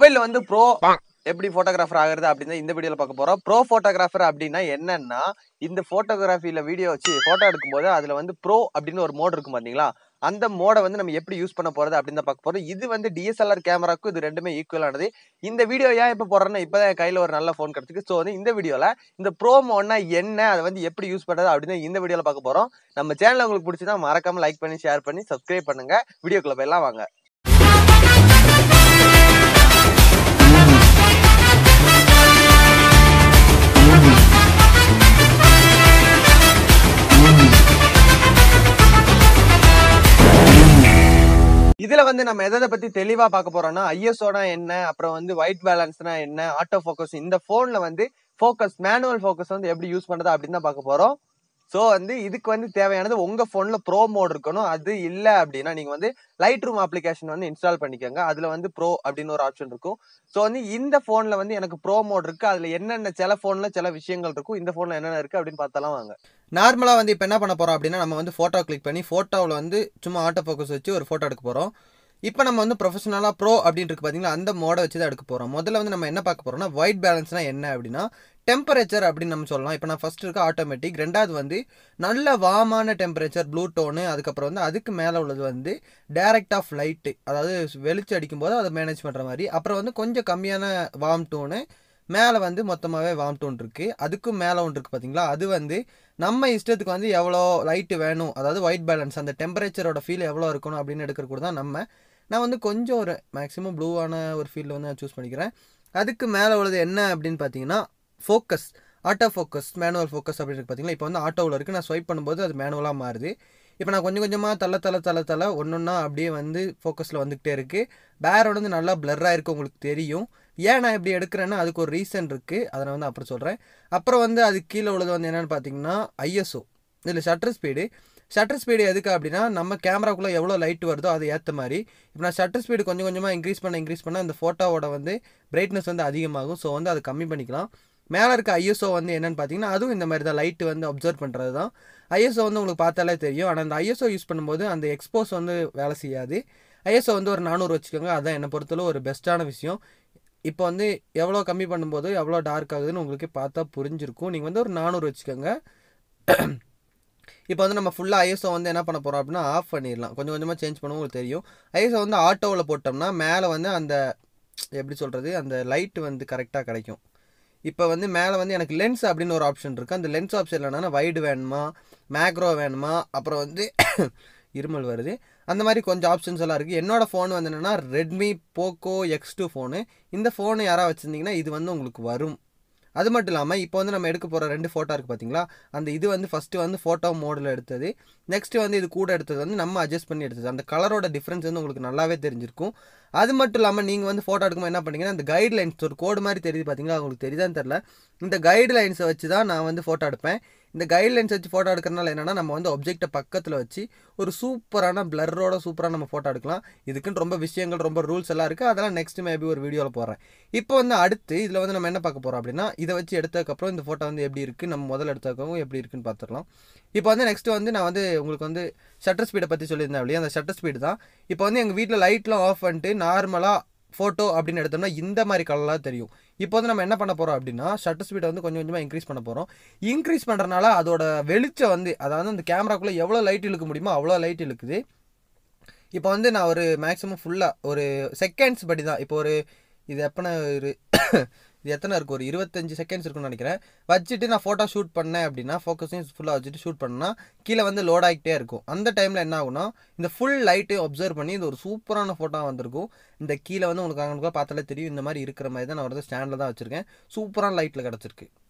மொபைல்ல வந்து ப்ரோ எப்படி போட்டோகிராஃபர் ஆகுறது அப்படின்னு இந்த வீடியோல பார்க்க போறோம். ப்ரோ போட்டோகிராஃபர் அப்படின்னா என்னன்னா, இந்த போட்டோகிராஃபில வீடியோ வச்சு போட்டோ எடுக்கும்போது அதுல வந்து ப்ரோ அப்படின்னு ஒரு மோட் இருக்கும் பாத்தீங்களா, அந்த மோட வந்து நம்ம எப்படி யூஸ் பண்ண போறது அப்படின்னு தான் பார்க்க போறோம். இது வந்து டிஎஸ்எல்ஆர் கேமராக்கும் இது ரெண்டுமே ஈக்குவல் ஆனது. இந்த வீடியோ ஏன் இப்ப போடுறேன்னா, இப்பதான் என் கையில ஒரு நல்ல போன் கிடைச்சிருக்கு. ஸோ வந்து இந்த வீடியோல இந்த ப்ரோ மோட்னா என்ன, அதை வந்து எப்படி யூஸ் பண்றது அப்படின்னு இந்த வீடியோல பார்க்க போறோம். நம்ம சேனல் உங்களுக்கு பிடிச்சதா மறக்காம லைக் பண்ணி ஷேர் பண்ணி சப்ஸ்கிரைப் பண்ணுங்க. வீடியோக்குள்ள போயெல்லாம் வாங்க. இதுல வந்து நம்ம எதை பத்தி தெளிவா பார்க்க போறோம்னா, ஐஎஸ்ஓனா என்ன, அப்புறம் வந்து ஒயிட் பேலன்ஸ்னா என்ன, ஆட்டோ ஃபோக்கஸ், இந்த போன்ல வந்து ஃபோக்கஸ் மேனுவல் ஃபோக்கஸ் வந்து எப்படி யூஸ் பண்றது அப்படின்னு தான் பார்க்க போறோம். ஸோ வந்து இதுக்கு வந்து தேவையானது உங்க போன்ல ப்ரோ மோட் இருக்கணும். அது இல்லை அப்படின்னா நீங்க வந்து லைட் ரூம் அப்ளிகேஷன் வந்து இன்ஸ்டால் பண்ணிக்கோங்க. அதுல வந்து ப்ரோ அப்படின்னு ஒரு ஆப்ஷன் இருக்கும். ஸோ வந்து இந்த போன்ல வந்து எனக்கு ப்ரோ மோட் இருக்கு. அதுல என்னென்ன சில போன்ல சில விஷயங்கள் இருக்கும், இந்த போன்ல என்னென்ன இருக்கு அப்படின்னு பார்த்தாலும் வாங்க. நார்மலா வந்து இப்போ என்ன பண்ண போறோம் அப்படின்னா, நம்ம வந்து போட்டோ கிளிக் பண்ணி போட்டோவில் வந்து சும்மா ஆட்டோ ஃபோக்கஸ் வச்சு ஒரு போட்டோ எடுக்க போறோம். இப்போ நம்ம வந்து ப்ரொஃபஷனலாக ப்ரோ அப்படின்னு இருக்கு பார்த்தீங்களா, அந்த மோடை வச்சு தான் எடுக்க போகிறோம். முதல்ல வந்து நம்ம என்ன பார்க்க போகிறோம்னா, ஒயிட் பேலன்ஸ்னா என்ன அப்படின்னா, டெம்பரேச்சர் அப்படின்னு நம்ம சொல்லலாம். இப்போ நான் ஃபர்ஸ்ட் இருக்க ஆட்டோமேட்டிக், ரெண்டாவது வந்து நல்ல வார்மான டெம்பரேச்சர் ப்ளூ டோனு, அதுக்கப்புறம் வந்து அதுக்கு மேலே உள்ளது வந்து டைரக்ட் ஆஃப் லைட்டு, அதாவது வெளிச்சம் அடிக்கும்போது அதை மேனேஜ் பண்ணுற மாதிரி. அப்புறம் வந்து கொஞ்சம் கம்மியான வார்ம் டோனு, மேலே வந்து மொத்தமாகவே வார்ம் டோன் இருக்குது. அதுக்கும் மேலே ஒன்று இருக்குது பார்த்தீங்களா, அது வந்து நம்ம இஷ்டத்துக்கு வந்து எவ்வளோ லைட்டு வேணும், அதாவது ஒயிட் பேலன்ஸ் அந்த டெம்பரேச்சரோட ஃபீல் எவ்வளோ இருக்கணும் அப்படின்னு எடுக்கிறது கூட தான் நான் வந்து கொஞ்சம் ஒரு மேக்ஸிமம் ப்ளூவான ஒரு ஃபீல்டில் வந்து நான் சூஸ் பண்ணிக்கிறேன். அதுக்கு மேலே உள்ளது என்ன அப்படின்னு பார்த்தீங்கன்னா, focus, auto focus, manual focus அப்படின்னு பார்த்தீங்களா. இப்போ வந்து ஆட்டோவில் இருக்குது, நான் ஸ்வைப் பண்ணும்போது அது மேனுவலாக மாறுது. இப்போ நான் கொஞ்சம் கொஞ்சமாக தள்ள ஒன்றா அப்படியே வந்து ஃபோக்கஸில் வந்துக்கிட்டே இருக்குது. பேரோட வந்து நல்லா பிளர்ராக இருக்குது, உங்களுக்கு தெரியும். ஏன் நான் இப்படி எடுக்கிறேன்னா அதுக்கு ஒரு ரீசன் இருக்குது, அதை நான் வந்து அப்புறம் சொல்கிறேன். அப்புறம் வந்து அதுக்கு கீழே உள்ளது வந்து என்னென்னு பார்த்தீங்கன்னா ஐஎஸ்ஓ, இதில் ஷட்டர் ஸ்பீடு எதுக்கு அப்படின்னா, நம்ம கேமராக்குள்ளே எவ்வளோ லைட் வருதோ அது ஏற்ற மாதிரி. இப்போ நான் ஷட்டர் ஸ்பீடு கொஞ்சம் கொஞ்சமாக இன்க்ரீஸ் பண்ண அந்த ஃபோட்டோவோட வந்து பிரைட்னஸ் வந்து அதிகமாகும். ஸோ வந்து அது கம்மி பண்ணிக்கலாம். மேலே இருக்க ஐஎஸ்ஓ வந்து என்னென்னு பார்த்தீங்கன்னா, அதுவும் இந்த மாதிரி தான் லைட்டு வந்து அப்சர்வ் பண்ணுறது தான். ஐஎஸ்ஓ வந்து உங்களுக்கு பார்த்தாலே தெரியும். ஆனால் அந்த ஐஎஸ்ஓ யூஸ் பண்ணும்போது அந்த எக்ஸ்போஸ் வந்து வேலை செய்யாது. ஐஎஸ்ஓ வந்து ஒரு 400 வச்சுக்கோங்க. அதுதான் என்னை பொறுத்தளவு ஒரு பெஸ்ட்டான விஷயம். இப்போ வந்து எவ்வளோ கம்மி பண்ணும்போது எவ்வளோ டார்க் ஆகுதுன்னு உங்களுக்கு பார்த்தா புரிஞ்சிருக்கும். நீங்கள் வந்து ஒரு 400 வச்சுக்கோங்க. இப்போ வந்து நம்ம ஃபுல்லாக ஐஎஸ்ஓ வந்து என்ன பண்ண போகிறோம் அப்படின்னா ஆஃப் பண்ணிடலாம். கொஞ்சம் கொஞ்சமாக சேஞ்ச் பண்ணுவோம், உங்களுக்கு தெரியும். ஐஎஸ்ஓ வந்து ஆட்டோவில் போட்டோம்னா மேலே வந்து அந்த எப்படி சொல்கிறது, அந்த லைட்டு வந்து கரெக்டாக கிடைக்கும். இப்போ வந்து மேலே வந்து எனக்கு லென்ஸ் அப்படின்னு ஒரு ஆப்ஷன் இருக்குது. அந்த லென்ஸ் ஆப்ஷன் என்னன்னா வைடு வேணுமா, மேக்ரோ வேணுமா, அப்புறம் வந்து இருமல் வருது, அந்த மாதிரி கொஞ்சம் ஆப்ஷன்ஸ் எல்லாம் இருக்குது. என்னோடய ஃபோன் வந்து என்னென்னா ரெட்மி போக்கோ X2 ஃபோனு. இந்த ஃபோனு யாராவது வச்சுருந்தீங்கன்னா இது வந்து உங்களுக்கு வரும். அது மட்டும் இல்லாமல் இப்போ வந்து நம்ம எடுக்க போகிற 2 ஃபோட்டோ இருக்குது பார்த்தீங்களா, அந்த இது வந்து ஃபஸ்ட்டு வந்து ஃபோட்டோ மோடில் எடுத்தது, நெக்ஸ்ட்டு வந்து இது கூட எடுத்தது வந்து நம்ம அட்ஜஸ்ட் பண்ணி எடுத்தது. அந்த கலரோட டிஃப்ரென்ஸ் வந்து உங்களுக்கு நல்லாவே தெரிஞ்சிருக்கும். அது மட்டும் இல்லாமல் நீங்கள் வந்து ஃபோட்டோ எடுக்கும்போது என்ன பண்ணிங்கன்னா, அந்த கைட்லைன்ஸ் ஒரு கோடு மாதிரி தெரியுது பார்த்தீங்களா, உங்களுக்கு தெரியுதான்னு தெரில. இந்த கைட்லைன்ஸை வச்சு தான் நான் வந்து ஃபோட்டோ எடுப்பேன். இந்த கைட்லைன்ஸ் வச்சு ஃபோட்டோ எடுக்கிறனால என்னென்னா, நம்ம வந்து ஆப்ஜெக்டை பக்கத்தில் வச்சு ஒரு சூப்பரான பிளரோட சூப்பராக நம்ம ஃபோட்டோ எடுக்கலாம். இதுக்குன்னு ரொம்ப விஷயங்கள், ரொம்ப ரூல்ஸ் எல்லாம் இருக்குது. அதெல்லாம் நெக்ஸ்ட் மேபி ஒரு வீடியோவில் போடுறேன். இப்போ வந்து அடுத்து இதில் வந்து நம்ம என்ன பார்க்க போகிறோம் அப்படின்னா, இதை வச்சு எடுத்ததுக்கப்புறம் இந்த ஃபோட்டோ வந்து எப்படி இருக்குது, நம்ம முதல்ல எடுத்ததுக்கப்புறம் எப்படி இருக்குன்னு பார்த்துடலாம். இப்போ வந்து நெக்ஸ்ட்டு வந்து நான் வந்து உங்களுக்கு வந்து ஷட்டர் ஸ்பீடை பற்றி சொல்லியிருந்தேன் இல்லையா, அந்த ஷட்டர் ஸ்பீடு தான். இப்போ வந்து எங்கள் வீட்டில் லைட்லாம் ஆஃப் பண்ணிட்டு நார்மலாக ஃபோட்டோ அப்படின்னு எடுத்தோம்னா இந்த மாதிரி கலராக தெரியும். இப்போ வந்து நம்ம என்ன பண்ண போகிறோம் அப்படின்னா, ஷட்டர் ஸ்பீடை வந்து கொஞ்சம் கொஞ்சமாக இன்க்ரீஸ் பண்ண போகிறோம். இன்க்ரீஸ் பண்ணுறதுனால அதோட வெளிச்சம் வந்து, அதாவது அந்த கேமராக்குள்ளே எவ்வளோ லைட் இழுக்க முடியுமோ அவ்வளோ லைட் இழுக்குது. இப்போ வந்து நான் ஒரு மேக்ஸிமம் ஃபுல்லாக ஒரு செகண்ட்ஸ் படி தான், இப்போ ஒரு இது எப்போனா ஒரு இது எத்தனை இருக்குது, ஒரு 25 செகண்ட்ஸ் இருக்குன்னு நினைக்கிறேன், வச்சுட்டு நான் ஃபோட்டோ ஷூட் பண்ணேன் அப்படின்னா, ஃபோக்கஸையும் ஃபுல்லாக வச்சுட்டு ஷூட் பண்ணால் கீழே வந்து லோட் ஆகிட்டே இருக்கும். அந்த டைமில் என்ன ஆகுனா, இந்த ஃபுல் லைட்டையும் அப்சர்வ் பண்ணி இது ஒரு சூப்பரான ஃபோட்டோ வந்திருக்கும். இந்த கீழே வந்து உங்களுக்கு அங்கே பார்த்தாலே தெரியும், இந்த மாதிரி இருக்கிற மாதிரி தான் நான் வந்து ஸ்டாண்டில் தான் வச்சுருக்கேன். சூப்பரான லைட்டில் கிடச்சிருக்கு.